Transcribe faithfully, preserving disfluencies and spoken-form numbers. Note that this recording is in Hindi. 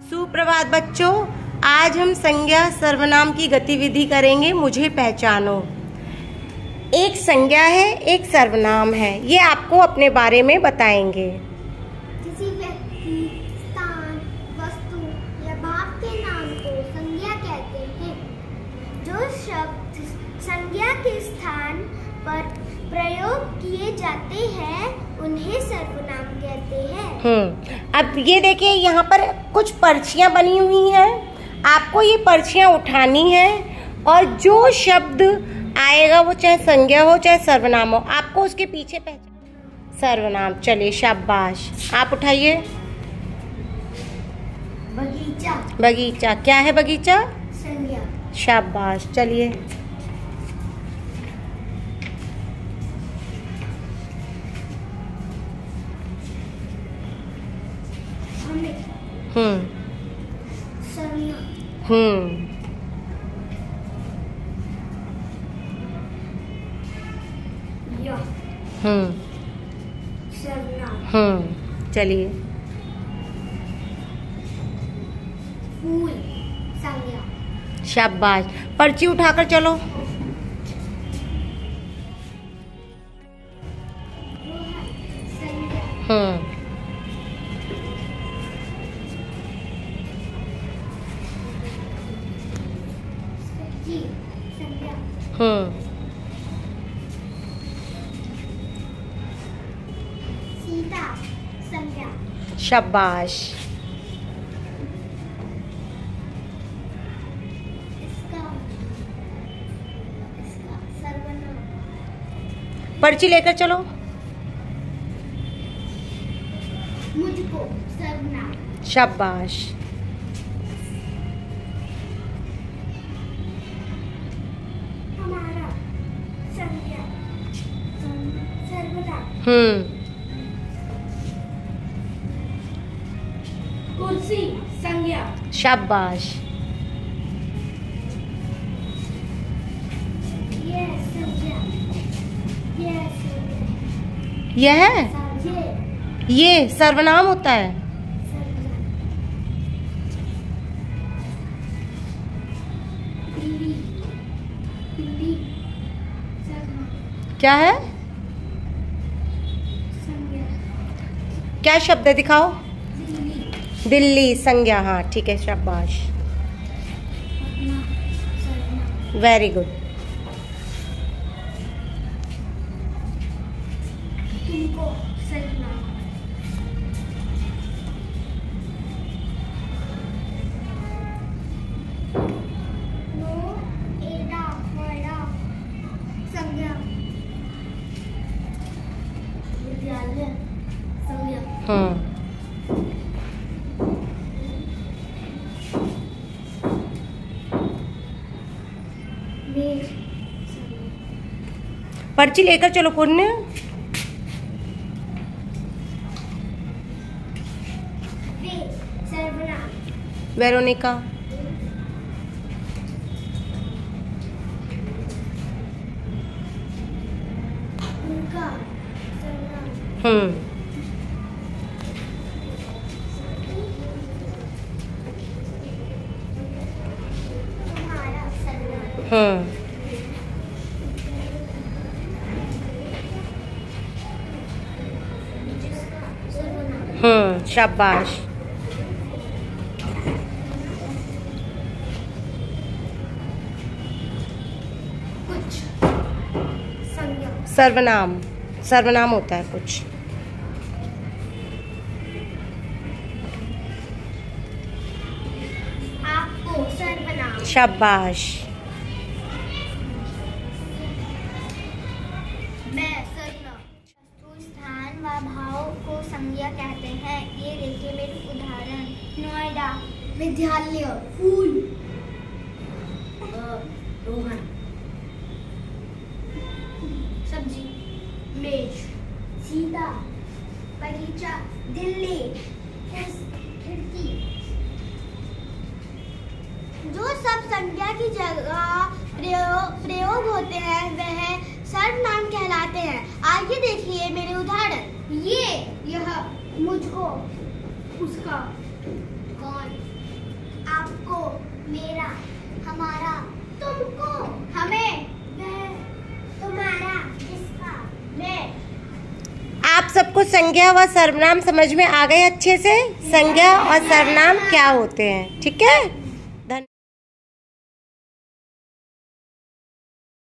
सुप्रभात बच्चों, आज हम संज्ञा सर्वनाम की गतिविधि करेंगे। मुझे पहचानो। एक संज्ञा है, एक सर्वनाम है। ये आपको अपने बारे में बताएंगे। किसी व्यक्ति, स्थान, वस्तु या भाव के नाम को संज्ञा कहते हैं। जो शब्द संज्ञा के स्थान पर प्रयोग किए जाते हैं उन्हें सर्वनाम कहते हैं। हम्म अब ये देखिए, यहाँ पर कुछ पर्चियाँ बनी हुई हैं। आपको ये पर्चियाँ उठानी हैं और जो शब्द आएगा वो चाहे संज्ञा हो चाहे सर्वनाम हो, आपको उसके पीछे पहचान। सर्वनाम, चलिए शाबाश। आप उठाइए। बगीचा। बगीचा क्या है? बगीचा संज्ञा। शाबाश, चलिए। हम्म संज्ञा। हम्म या हम्म सर्वनाम। हम्म चलिए। फूल संज्ञा। शाबाश, पर्ची उठाकर चलो। संज्ञा। हम्म जी संज्ञा। हम्म सीता संज्ञा। शाबाश। इसका इसका सर्वनाम। पर्ची लेकर चलो। मुझको सर्वनाम। शाबाश। हमारा संज्ञा। सर्वनाम। हम्म कुर्सी संज्ञा। शाबाश। ये संज्ञा। ये संज्ञा। यह ये ये सर्वनाम होता है। संज्ञा। बिल्ली। बिल्ली सर्वनाम। क्या है? संज्ञा। क्या शब्द है? दिखाओ। बिल्ली। बिल्ली संज्ञा। हाँ ठीक है, शाबाश। अपना सर्वनाम। Very good. तुमको सर्वनाम। नो एडा वडा संज्ञा। विद्यालय संज्ञा। हम्म मेज। पर्ची लेकर चलो पुण्य। वे सर्वनाम। वेरोनिका। उनका सर्वनाम। हम्म तुम्हारा सर्वनाम। हम्म जिसका सर्वनाम। हम्म शाबाश। कुछ संज्ञा। सर्वनाम, सर्वनाम होता है कुछ। आपको सर्वनाम। शाबाश। मैं सर्वनाम। वस्तु, स्थान व भाव को संज्ञा कहते हैं। ये देखिए मेरे उदाहरण। नोएडा विद्यालय। फूल रोहन। सब्जी मेज। सीता बगीचा। दिल्ली खिड़की। जो सब संज्ञा की जगह प्रयोग प्रयोग होते हैं वह सर्वनाम कहलाते हैं। आइए देखिए मेरे उदाहरण। ये, यह, मुझको, उसका, कौन, आपको, मेरा, हमारा, तुमको, हमें, वह, तुम्हारा, इसका, मैं। आप सबको संज्ञा व सर्वनाम समझ में आ गए अच्छे से? संज्ञा और सर्वनाम क्या होते हैं, ठीक है?